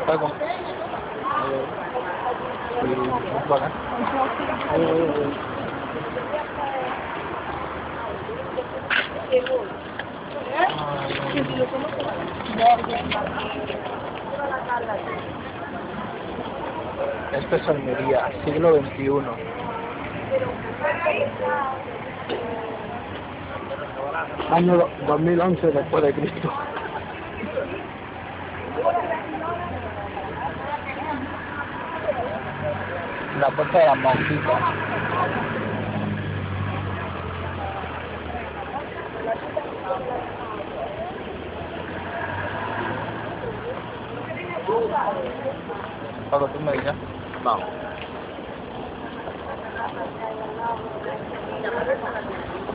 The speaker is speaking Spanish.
Paco. Bueno. Esto es Almería, siglo XXI. Año 2011 después de Cristo. La puerta de las monjitas. Paco, tú me dirás. Vamos.